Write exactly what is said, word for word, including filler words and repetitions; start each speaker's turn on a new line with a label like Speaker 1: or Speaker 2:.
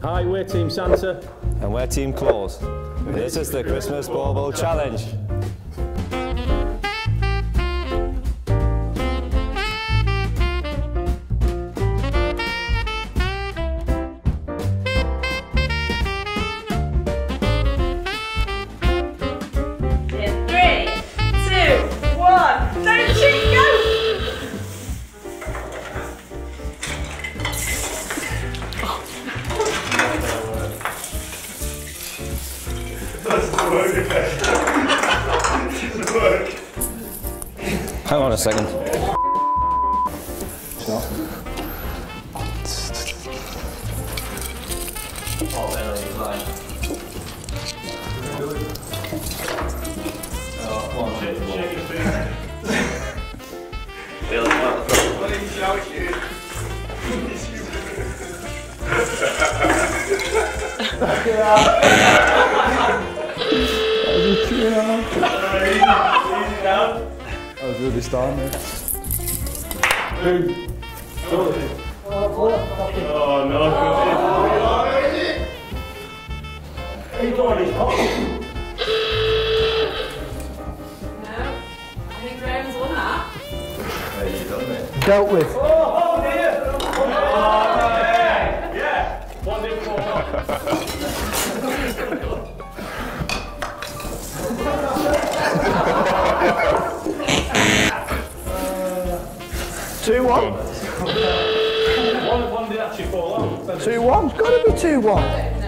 Speaker 1: Hi, we're Team Santa.
Speaker 2: And we're Team Claus. This is the Christmas Bauble Challenge.
Speaker 3: Three, two, one, don't cheat, go!
Speaker 2: Hang on a second.
Speaker 4: I was really starting there.
Speaker 1: Oh no. He's already hot.
Speaker 3: No, I think Graham's won that.
Speaker 4: Dealt with.
Speaker 1: Oh, oh dear. Oh, yeah. Yeah. One did four.
Speaker 4: Two one.
Speaker 1: One, one did actually fall off.
Speaker 4: Two one. Got to be two one.